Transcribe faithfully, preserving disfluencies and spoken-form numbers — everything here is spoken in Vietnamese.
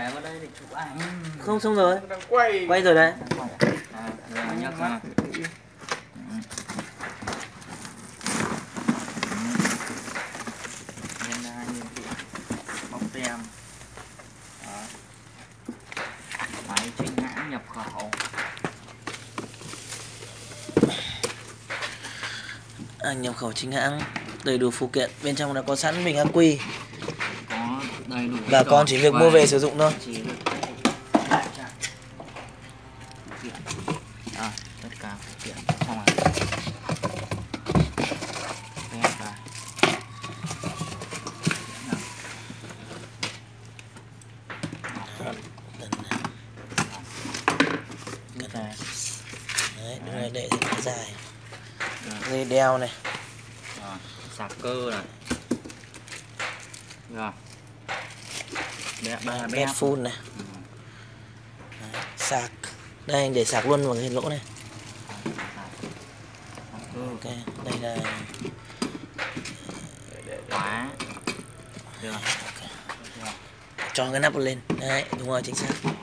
để vào đây để chụp ảnh. Không, xong rồi. Đang quay. Quay rồi đấy. À, rồi nhấc ra. Nhân ra như vậy. Bóc tem. Đó. Máy chính hãng nhập khẩu. À, nhập khẩu chính hãng, đầy đủ phụ kiện, bên trong đã có sẵn bình ắc quy. Có đầy đủ. Bà con chỉ việc mua về sử dụng thôi. Chỉ việc à, tất cả phụ kiện xong rồi. Đem vào. Đấy, đứng này để rất dài. Dây đeo này. Rồi, sạc cơ này. Rồi. Bé ba bé Full này. Ừ. Đấy, sạc. Đây anh để sạc luôn vào cái lỗ này. Ok, đây là khóa. Được. cho cái nắp lên. Đấy, đúng rồi, chính xác.